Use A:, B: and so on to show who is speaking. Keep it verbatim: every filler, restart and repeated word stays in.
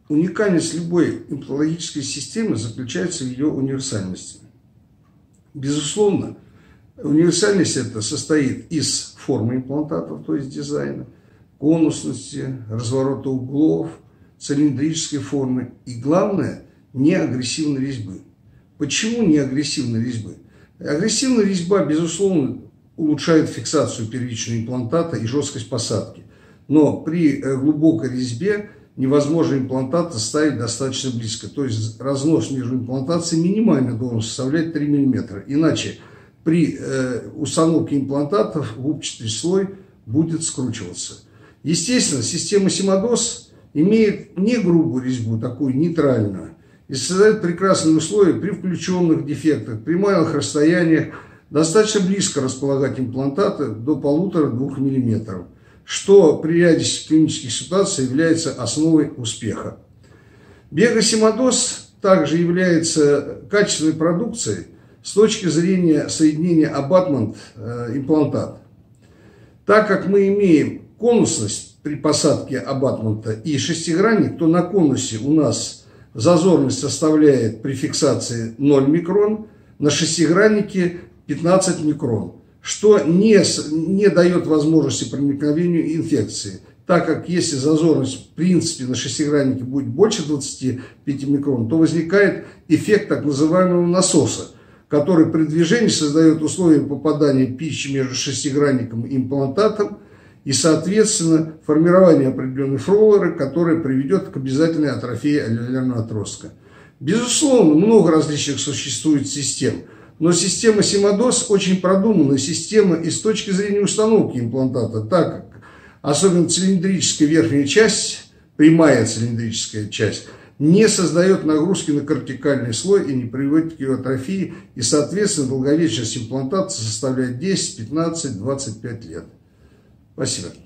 A: Уникальность любой имплантологической системы заключается в ее универсальности. Безусловно, универсальность эта состоит из формы имплантатов, то есть дизайна, конусности, разворота углов, цилиндрической формы и, главное, неагрессивной резьбы. Почему неагрессивной резьбы? Агрессивная резьба, безусловно, улучшает фиксацию первичного имплантата и жесткость посадки. Но при глубокой резьбе невозможно имплантат ставить достаточно близко. То есть разнос между имплантациями минимально должен составлять три миллиметра. Иначе при э, установке имплантатов губчатый слой будет скручиваться. Естественно, система Симодос имеет не грубую резьбу, такую нейтральную, и создает прекрасные условия при включенных дефектах, при малых расстояниях достаточно близко располагать имплантаты до полутора-двух миллиметров, что при ряде клинических ситуаций является основой успеха. Бега Симодос также является качественной продукцией с точки зрения соединения абатмент-имплантат. Так как мы имеем конусность при посадке абатмента и шестигранник, то на конусе у нас зазорность составляет при фиксации ноль микрон, на шестиграннике пятнадцать микрон, что не, не дает возможности проникновению инфекции, так как если зазорность в принципе на шестиграннике будет больше двадцати пяти микрон, то возникает эффект так называемого насоса, который при движении создает условия попадания пищи между шестигранником и имплантатом и, соответственно, формирование определенной флоры, которая приведет к обязательной атрофии алвеолярного отростка. Безусловно, много различных существует систем, но система Симодос очень продуманная система и с точки зрения установки имплантата, так как особенно цилиндрическая верхняя часть, прямая цилиндрическая часть, не создает нагрузки на кортикальный слой и не приводит к его атрофии, и, соответственно, долговечность имплантата составляет десять, пятнадцать, двадцать пять лет. Спасибо.